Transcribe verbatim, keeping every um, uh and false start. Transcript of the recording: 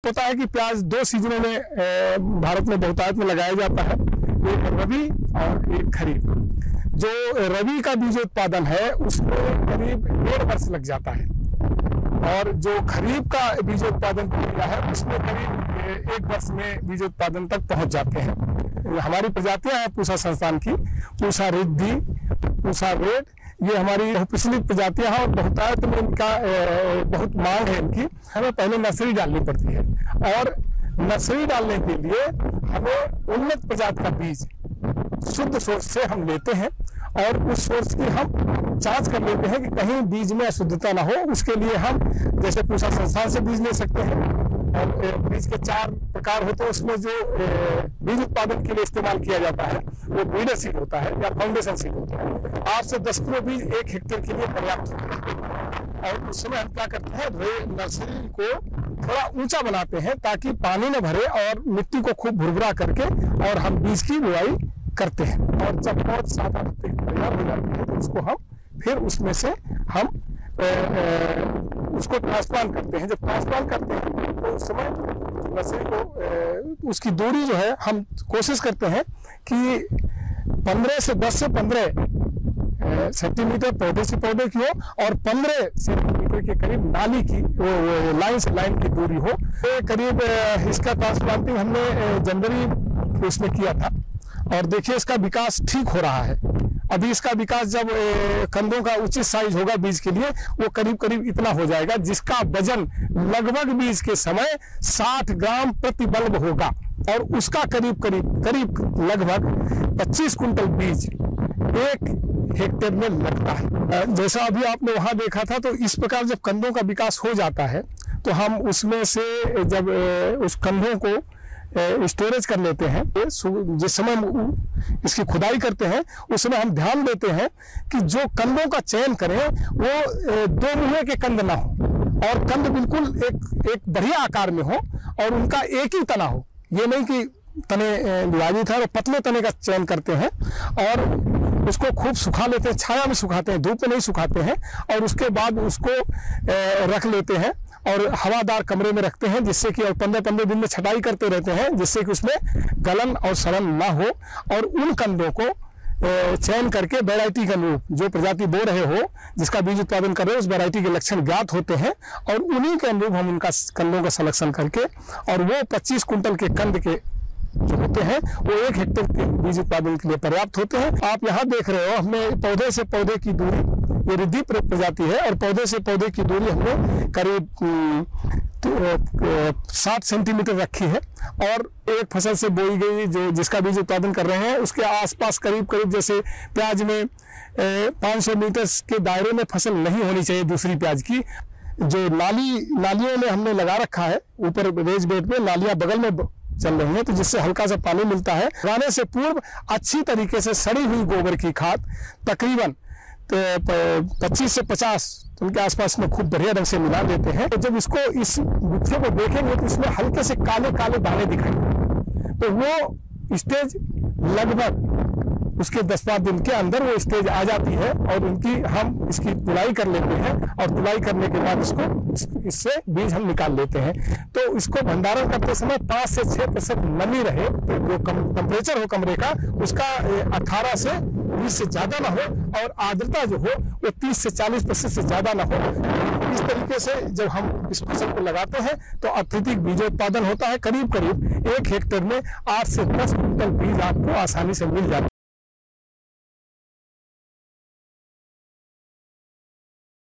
होता है कि प्याज दो सीजनों में भारत में बहुतायत में लगाया जाता है, एक रबी और एक खरीफ। जो रबी का बीजोत्पादन है उसमें करीब डेढ़ वर्ष लग जाता है और जो खरीफ का बीजोत्पादन प्रक्रिया है उसमें करीब एक वर्ष में बीजोत्पादन तक पहुंच जाते हैं। हमारी प्रजातियां हैं पूसा संस्थान की, पूसा रिद्धि, पूसा रेड, ये हमारी बहुप्रचलित प्रजातियां हैं और बहुतायत में इनका बहुत मांग है इनकी। हमें पहले नर्सरी डालनी पड़ती है और नर्सरी डालने के लिए हमें उन्नत प्रजाति का बीज शुद्ध सोर्स से हम लेते हैं और उस सोर्स की हम जांच कर लेते हैं कि कहीं बीज में अशुद्धता ना हो। उसके लिए हम जैसे पूसा संस्थान से बीज ले सकते हैं और बीज के चार प्रकार होते हैं। उसमें जो बीज उत्पादन के लिए इस्तेमाल किया जाता है वो ब्रीडर सीड होता है या फाउंडेशन सीड होता है। आठ से दस किलो बीज एक हेक्टेयर के लिए पर्याप्त होता है और उस समय हम क्या करते हैं, नर्सरी को थोड़ा ऊंचा बनाते हैं ताकि पानी न भरे और मिट्टी को खूब भुरभुरा करके और हम बीज की बुआई करते हैं। और जब बहुत सात आठ तैयार हो जाती है तो उसको हम फिर उसमें से हम ए, ए, उसको ट्रांसप्लांट करते हैं। जब ट्रांसप्लांट करते हैं तो उस समय नर्सरी को ए, उसकी दूरी जो है हम कोशिश करते हैं कि पंद्रह से दस से पंद्रह सेंटीमीटर पौधे से पौधे की हो और पंद्रह सेंटीमीटर के करीब नाली की वो, वो लाइन से लाइन की दूरी हो। तो करीब इसका ट्रांसप्लांटिंग हमने जनवरी उसमें किया था और देखिए इसका विकास ठीक हो रहा है। अभी इसका विकास जब कंदों का उचित साइज होगा बीज के लिए वो करीब करीब इतना हो जाएगा जिसका वजन लगभग बीज के समय साठ ग्राम प्रति बल्ब होगा और उसका करीब करीब करीब लगभग पच्चीस कुंटल बीज एक हेक्टेयर में लगता है। जैसा अभी आपने वहां देखा था, तो इस प्रकार जब कंदों का विकास हो जाता है तो हम उसमें से जब उस कंदों को स्टोरेज कर लेते हैं, जिस समय इसकी खुदाई करते हैं उस समय हम ध्यान देते हैं कि जो कंदों का चयन करें वो दो मुहे के कंद ना हो और कंद बिल्कुल एक एक बढ़िया आकार में हो और उनका एक ही तना हो। ये नहीं कि तने विभाजित है, पतले तने का चयन करते हैं और उसको खूब सुखा लेते हैं, छाया में सुखाते हैं, धूप में नहीं सुखाते हैं और उसके बाद उसको रख लेते हैं और हवादार कमरे में रखते हैं जिससे कि और पंद्रह पंद्रह दिन में छटाई करते रहते हैं जिससे कि उसमें गलन और सड़न ना हो और उन कंदों को चयन करके वैरायटी के अनुरूप जो प्रजाति बो रहे हो, जिसका बीज उत्पादन कर रहे हो, उस वैरायटी के लक्षण ज्ञात होते हैं और उन्हीं के अनुरूप हम उनका कंदों का सलेक्शन करके और वो पच्चीस कुंटल के कंद के जो होते हैं वो एक हेक्टेयर के बीज उत्पादन के लिए पर्याप्त होते हैं। आप यहाँ देख रहे हो हमें पौधे से पौधे की दूरी, ये रिद्धि प्रजाति है और पौधे से पौधे की दूरी हमने करीब तो सात सेंटीमीटर रखी है और एक फसल से बोई गई जो जिसका बीज उत्पादन कर रहे हैं उसके आसपास करीब करीब जैसे प्याज में पाँच सौ मीटर के दायरे में फसल नहीं होनी चाहिए दूसरी प्याज की। जो नाली नालियों में हमने लगा रखा है, ऊपर रेज बेड में नालियां बगल में चल रही है तो जिससे हल्का सा पानी मिलता है। लगाने से पूर्व अच्छी तरीके से सड़ी हुई गोबर की खाद तकरीबन पच्चीस से पचास उनके आसपास में खूब बढ़िया ढंग से मिला देते हैं। तो जब इसको इस गुच्छे को देखेंगे तो इसमें हल्के से काले काले दाने दिखाई देंगे तो वो स्टेज लगभग उसके दस पाँच दिन के अंदर वो स्टेज आ जाती है और उनकी हम इसकी तुलाई कर लेते हैं और तुलाई करने के बाद इसको इससे बीज हम निकाल लेते हैं। तो इसको भंडारण करते समय पाँच से छः प्रतिशत नमी रहे, तो जो टेम्परेचर हो कमरे का उसका अठारह से बीस से ज़्यादा ना हो और आर्द्रता जो हो वो तीस से चालीस प्रतिशत से ज़्यादा ना हो। इस तरीके से जब हम इस फसल को लगाते हैं तो अत्यधिक बीजोत्पादन होता है। करीब करीब एक हेक्टेयर में आठ से दस कुंटल बीज आपको आसानी से मिल जाता है।